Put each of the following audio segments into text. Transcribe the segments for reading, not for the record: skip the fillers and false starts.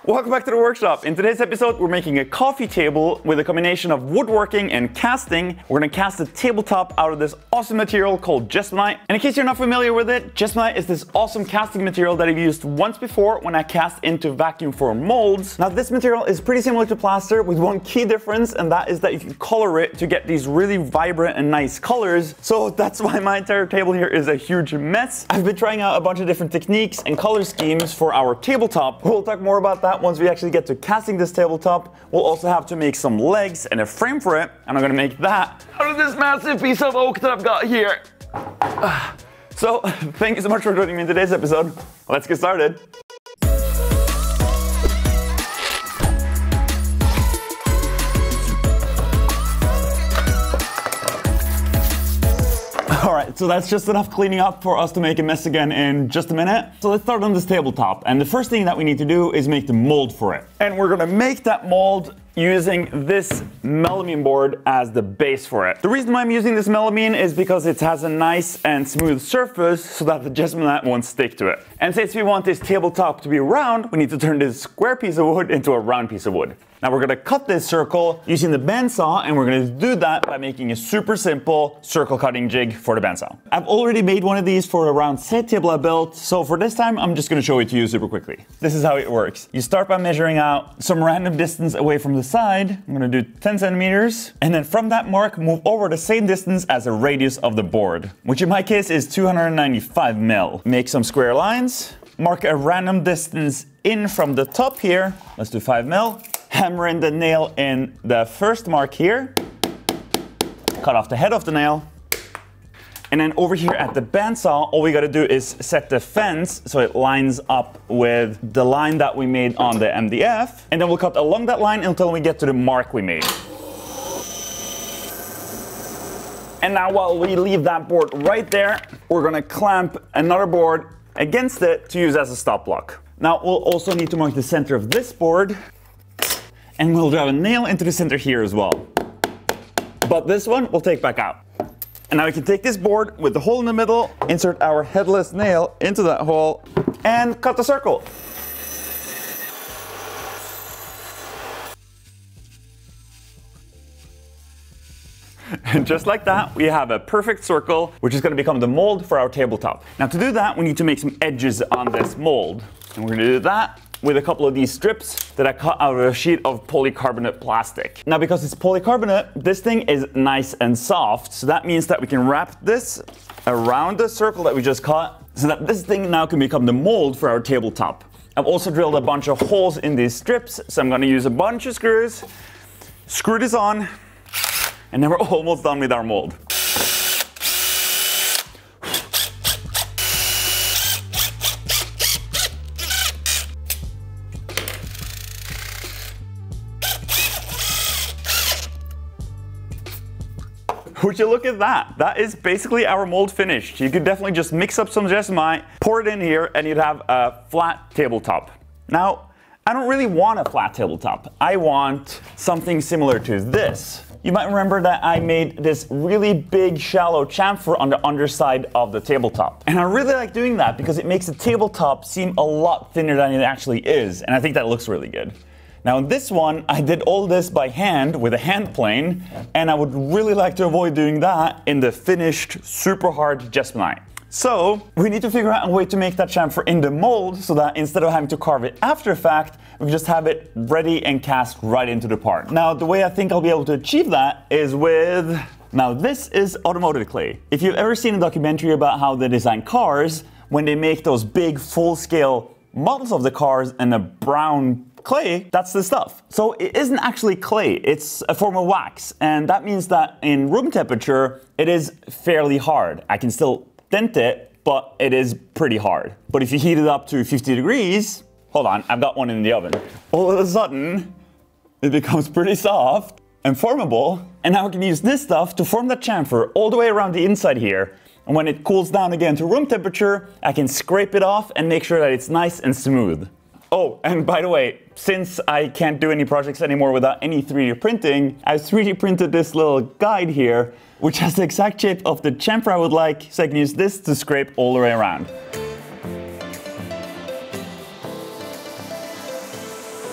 Welcome back to the workshop. In today's episode, we're making a coffee table with a combination of woodworking and casting. We're gonna cast a tabletop out of this awesome material called Jesmonite. And in case you're not familiar with it, Jesmonite is this awesome casting material that I've used once before when I cast into vacuum form molds. Now this material is pretty similar to plaster with one key difference, and that is that you can color it to get these really vibrant and nice colors. So that's why my entire table here is a huge mess. I've been trying out a bunch of different techniques and color schemes for our tabletop. We'll talk more about that once we actually get to casting this tabletop. We'll also have to make some legs and a frame for it, and I'm gonna make that out of this massive piece of oak that I've got here. So, thank you so much for joining me in today's episode. Let's get started. Alright, so that's just enough cleaning up for us to make a mess again in just a minute. So let's start on this tabletop. And the first thing that we need to do is make the mold for it. And we're gonna make that mold using this melamine board as the base for it. The reason why I'm using this melamine is because it has a nice and smooth surface so that the Jesmonite won't stick to it. And since we want this tabletop to be round, we need to turn this square piece of wood into a round piece of wood. Now we're gonna cut this circle using the bandsaw, and we're gonna do that by making a super simple circle cutting jig for the bandsaw. I've already made one of these for a round set table I built, so for this time I'm just gonna show it to you super quickly. This is how it works. You start by measuring out some random distance away from the side. I'm gonna do 10 centimeters, and then from that mark move over the same distance as the radius of the board, which in my case is 295 mil. Make some square lines, mark a random distance in from the top here. Let's do 5 mil. Hammer in the nail in the first mark here. Cut off the head of the nail. And then over here at the bandsaw, all we gotta do is set the fence so it lines up with the line that we made on the MDF. And then we'll cut along that line until we get to the mark we made. And now while we leave that board right there, we're gonna clamp another board against it to use as a stop block. Now we'll also need to mark the center of this board. And we'll drive a nail into the center here as well. But this one we'll take back out. And now we can take this board with the hole in the middle, insert our headless nail into that hole, and cut the circle. And just like that, we have a perfect circle, which is going to become the mold for our tabletop. Now to do that, we need to make some edges on this mold. And we're going to do that with a couple of these strips that I cut out of a sheet of polycarbonate plastic. Now because it's polycarbonate, this thing is nice and soft, so that means that we can wrap this around the circle that we just cut, so that this thing now can become the mold for our tabletop. I've also drilled a bunch of holes in these strips, so I'm going to use a bunch of screws, screw this on, and then we're almost done with our mold. Would you look at that? That is basically our mold finished. You could definitely just mix up some Jesmonite, pour it in here, and you'd have a flat tabletop. Now, I don't really want a flat tabletop. I want something similar to this. You might remember that I made this really big shallow chamfer on the underside of the tabletop. And I really like doing that because it makes the tabletop seem a lot thinner than it actually is. And I think that looks really good. Now in this one, I did all this by hand with a hand plane, and I would really like to avoid doing that in the finished super hard Jesmonite. So we need to figure out a way to make that chamfer in the mold so that instead of having to carve it after fact, we just have it ready and cast right into the part. Now the way I think I'll be able to achieve that is with, now this is automotive clay. If you've ever seen a documentary about how they design cars, when they make those big full-scale models of the cars in a brown clay, that's the stuff. So it isn't actually clay, it's a form of wax. And that means that in room temperature, it is fairly hard. I can still dent it, but it is pretty hard. But if you heat it up to 50 degrees, hold on, I've got one in the oven. All of a sudden, it becomes pretty soft and formable. And now I can use this stuff to form that chamfer all the way around the inside here. And when it cools down again to room temperature, I can scrape it off and make sure that it's nice and smooth. Oh, and by the way, since I can't do any projects anymore without any 3D printing, I 3D printed this little guide here, which has the exact shape of the chamfer I would like, so I can use this to scrape all the way around.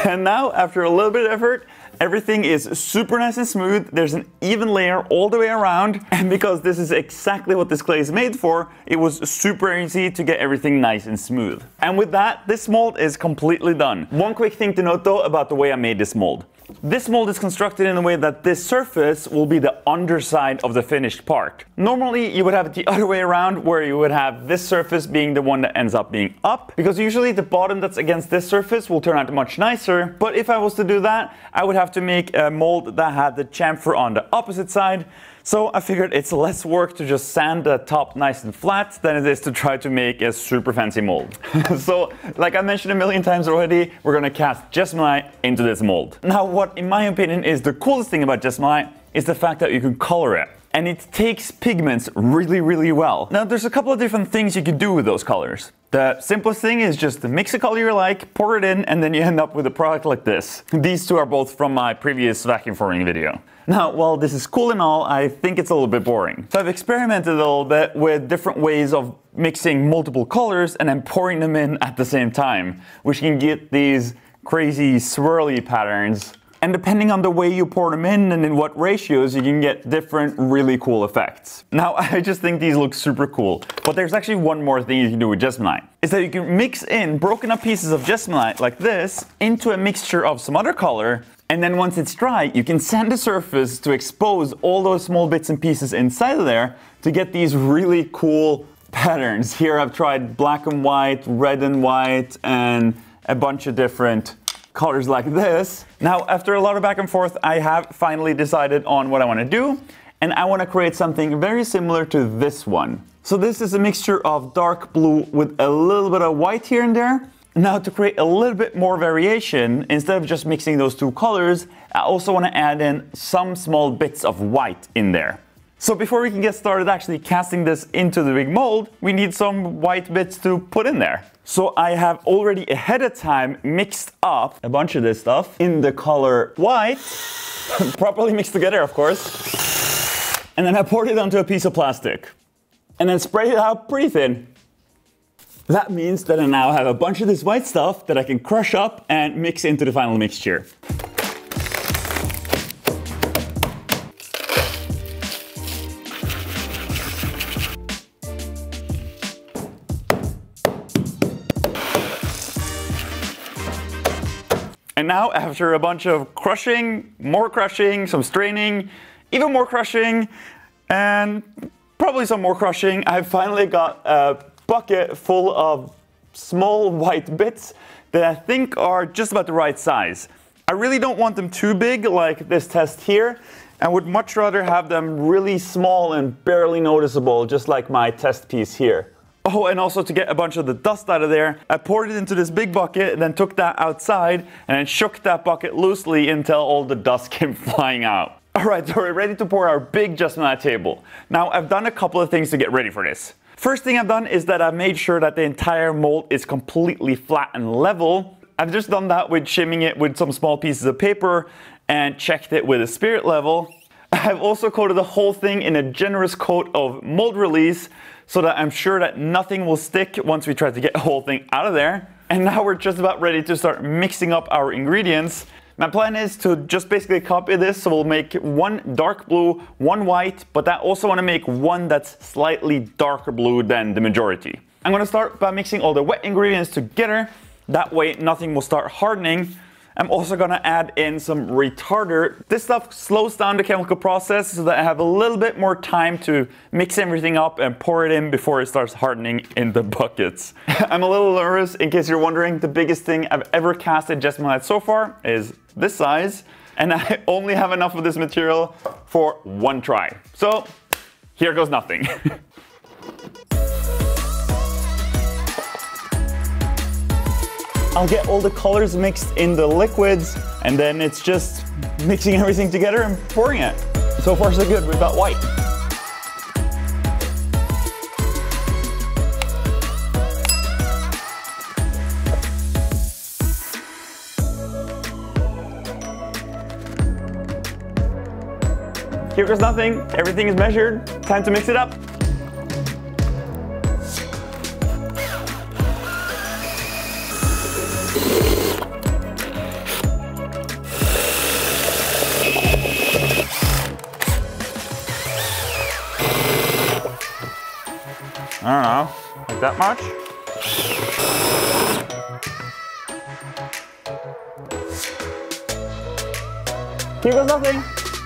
And now, after a little bit of effort, everything is super nice and smooth. There's an even layer all the way around. And because this is exactly what this clay is made for, it was super easy to get everything nice and smooth. And with that, this mold is completely done. One quick thing to note though about the way I made this mold. This mold is constructed in a way that this surface will be the underside of the finished part. Normally you would have it the other way around, where you would have this surface being the one that ends up being up, because usually the bottom that's against this surface will turn out much nicer. But if I was to do that, I would have to make a mold that had the chamfer on the opposite side. So I figured it's less work to just sand the top nice and flat than it is to try to make a super fancy mold. So, like I mentioned a million times already, we're gonna cast Jesmonite into this mold. Now, what in my opinion is the coolest thing about Jesmonite is the fact that you can color it. And it takes pigments really, really well. Now, there's a couple of different things you can do with those colors. The simplest thing is just to mix a color you like, pour it in, and then you end up with a product like this. These two are both from my previous vacuum forming video. Now, while this is cool and all, I think it's a little bit boring. So I've experimented a little bit with different ways of mixing multiple colors and then pouring them in at the same time, which can get these crazy swirly patterns. And depending on the way you pour them in and in what ratios, you can get different really cool effects. Now, I just think these look super cool. But there's actually one more thing you can do with Jesmonite. Is that you can mix in broken up pieces of Jesmonite like this into a mixture of some other color. And then once it's dry, you can sand the surface to expose all those small bits and pieces inside of there to get these really cool patterns. Here I've tried black and white, red and white, and a bunch of different colors like this. Now, after a lot of back and forth, I have finally decided on what I want to do, and I want to create something very similar to this one. So this is a mixture of dark blue with a little bit of white here and there. Now, to create a little bit more variation, instead of just mixing those two colors, I also want to add in some small bits of white in there. So before we can get started actually casting this into the big mold, we need some white bits to put in there. So I have already ahead of time mixed up a bunch of this stuff in the color white, properly mixed together of course, and then I poured it onto a piece of plastic and then sprayed it out pretty thin. That means that I now have a bunch of this white stuff that I can crush up and mix into the final mixture. And now, after a bunch of crushing, more crushing, some straining, even more crushing, and probably some more crushing, I've finally got a bucket full of small white bits that I think are just about the right size. I really don't want them too big like this test here. I would much rather have them really small and barely noticeable, just like my test piece here. Oh, and also to get a bunch of the dust out of there, I poured it into this big bucket and then took that outside and then shook that bucket loosely until all the dust came flying out. Alright, so we're ready to pour our big Jesmonite table. Now, I've done a couple of things to get ready for this. First thing I've done is that I've made sure that the entire mold is completely flat and level. I've just done that with shimming it with some small pieces of paper and checked it with a spirit level. I've also coated the whole thing in a generous coat of mold release so that I'm sure that nothing will stick once we try to get the whole thing out of there. And now we're just about ready to start mixing up our ingredients. My plan is to just basically copy this, so we'll make one dark blue, one white, but I also want to make one that's slightly darker blue than the majority. I'm going to start by mixing all the wet ingredients together. That way nothing will start hardening. I'm also going to add in some retarder. This stuff slows down the chemical process so that I have a little bit more time to mix everything up and pour it in before it starts hardening in the buckets. I'm a little nervous, in case you're wondering. The biggest thing I've ever casted Jesmonite so far is this size, and I only have enough of this material for one try. So here goes nothing. I'll get all the colors mixed in the liquids, and then it's just mixing everything together and pouring it. So far so good, we've got white. Here goes nothing, everything is measured, time to mix it up. that much. Here goes nothing.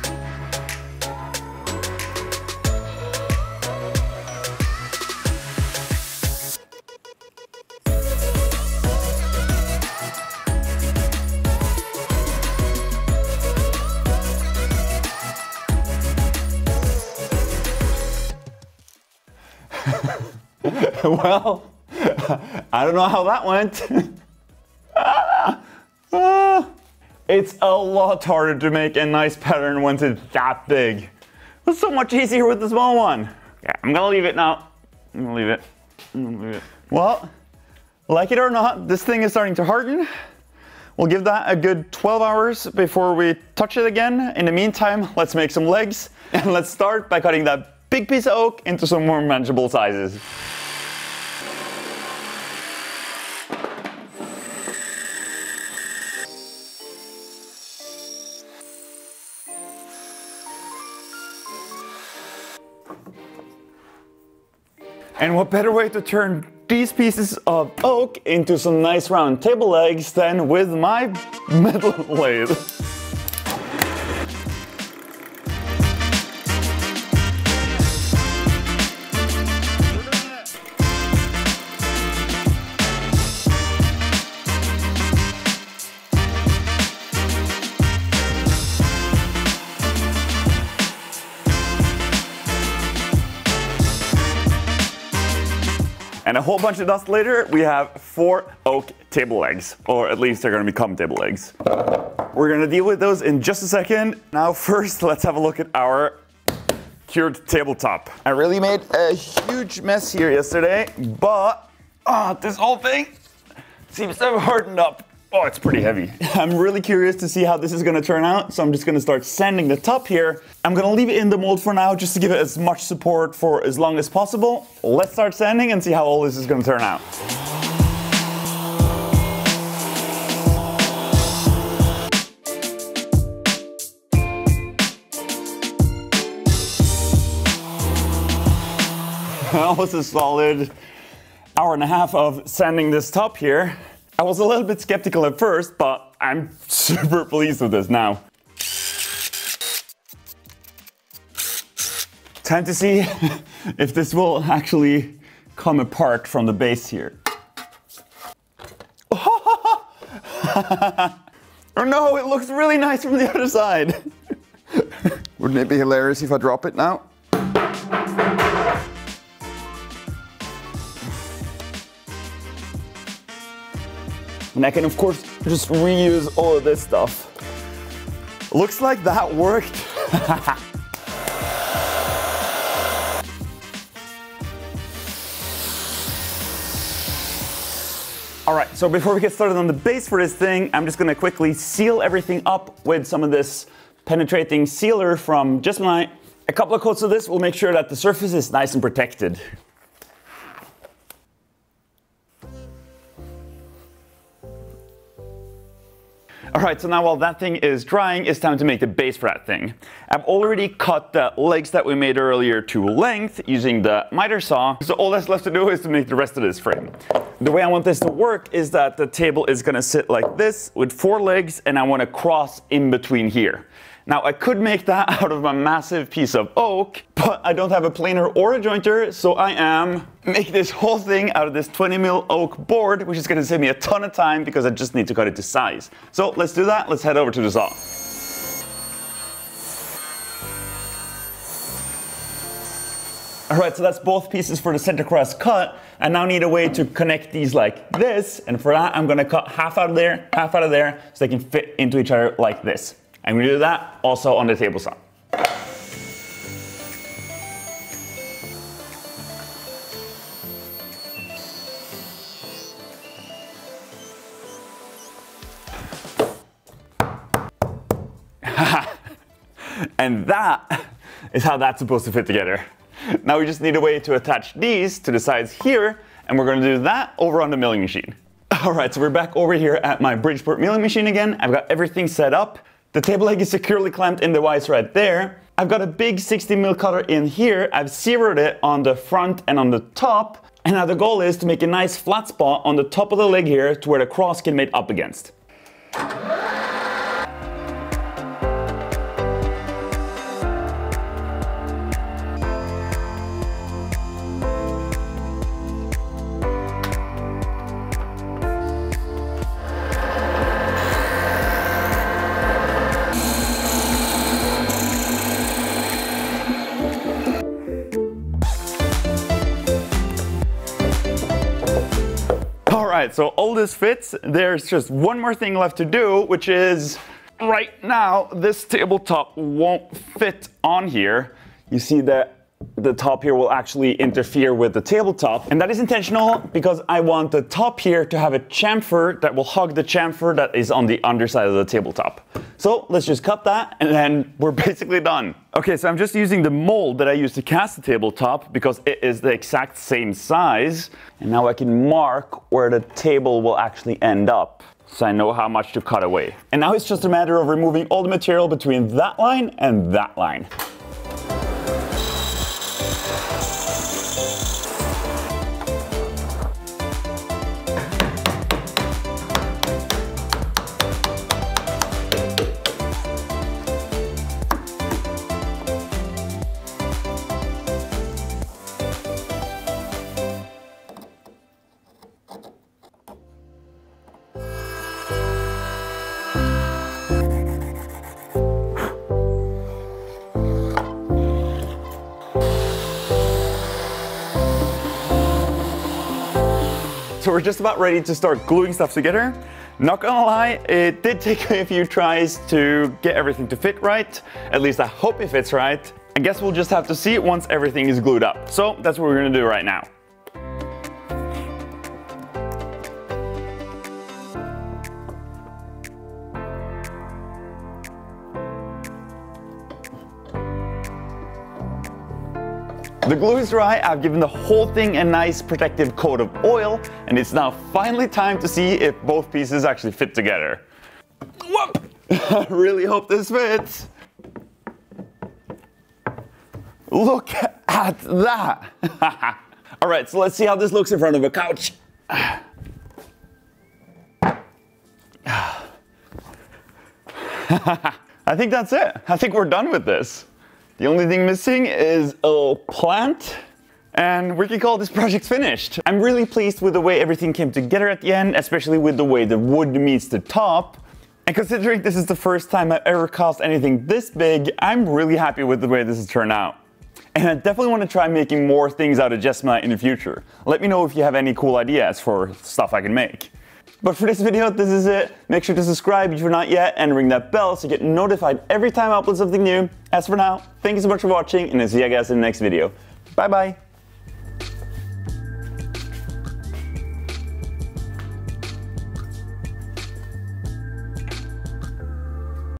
Well, I don't know how that went. It's a lot harder to make a nice pattern once it's that big. It's so much easier with the small one. Yeah, I'm gonna leave it now. I'm gonna leave it. Well, like it or not, this thing is starting to harden. We'll give that a good 12 hours before we touch it again. In the meantime, let's make some legs, and let's start by cutting that big piece of oak into some more manageable sizes. And what better way to turn these pieces of oak into some nice round table legs than with my metal lathe. And a whole bunch of dust later, we have 4 oak table legs, or at least they're gonna become table legs. We're gonna deal with those in just a second. Now first, let's have a look at our cured tabletop. I really made a huge mess here yesterday, but this whole thing seems to have hardened up. Oh, it's pretty heavy. I'm really curious to see how this is gonna turn out, so I'm just gonna start sanding the top here. I'm gonna leave it in the mold for now, just to give it as much support for as long as possible. Let's start sanding and see how all this is gonna turn out. Almost a solid hour and a half of sanding this top here. I was a little bit skeptical at first, but I'm super pleased with this now. Time to see if this will actually come apart from the base here. Oh no, it looks really nice from the other side. Wouldn't it be hilarious if I drop it now? And I can of course just reuse all of this stuff. Looks like that worked. Alright, so before we get started on the base for this thing, I'm just gonna quickly seal everything up with some of this penetrating sealer from Jesmonite. A couple of coats of this will make sure that the surface is nice and protected. Alright, so now while that thing is drying, it's time to make the base for that thing. I've already cut the legs that we made earlier to length using the miter saw, so all that's left to do is to make the rest of this frame. The way I want this to work is that the table is gonna sit like this with 4 legs, and I want to cross in between here. Now I could make that out of a massive piece of oak, but I don't have a planer or a jointer, so I am making this whole thing out of this 20mm oak board, which is going to save me a ton of time because I just need to cut it to size. So let's do that. Let's head over to the saw. Alright, so that's both pieces for the center cross cut. I now need a way to connect these like this, and for that I'm going to cut half out of there, so they can fit into each other like this. I'm going to do that also on the table saw. And that is how that's supposed to fit together. Now we just need a way to attach these to the sides here, and we're going to do that over on the milling machine. Alright, so we're back over here at my Bridgeport milling machine again. I've got everything set up. The table leg is securely clamped in the vise right there. I've got a big 60mm cutter in here. I've zeroed it on the front and on the top. And now the goal is to make a nice flat spot on the top of the leg here to where the cross can mate up against. Alright, so all this fits. There's just one more thing left to do, which is right now this tabletop won't fit on here. You see that the top here will actually interfere with the tabletop, and that is intentional because I want the top here to have a chamfer that will hug the chamfer that is on the underside of the tabletop. So let's just cut that and then we're basically done. Okay, so I'm just using the mold that I used to cast the tabletop because it is the exact same size, and now I can mark where the table will actually end up, so I know how much to cut away. And now it's just a matter of removing all the material between that line and that line. So we're just about ready to start gluing stuff together. Not gonna lie, it did take me a few tries to get everything to fit right. At least I hope it fits right. I guess we'll just have to see it once everything is glued up. So that's what we're gonna do right now. The glue is dry. I've given the whole thing a nice protective coat of oil, and it's now finally time to see if both pieces actually fit together. Whoa! I really hope this fits. Look at that! All right, so let's see how this looks in front of a couch. I think that's it. I think we're done with this. The only thing missing is a little plant, and we can call this project finished. I'm really pleased with the way everything came together at the end, especially with the way the wood meets the top. And considering this is the first time I've ever cast anything this big, I'm really happy with the way this has turned out. And I definitely want to try making more things out of Jesmonite in the future. Let me know if you have any cool ideas for stuff I can make. But for this video, this is it. Make sure to subscribe if you're not yet and ring that bell so you get notified every time I upload something new. As for now, thank you so much for watching, and I'll see you guys in the next video. Bye bye!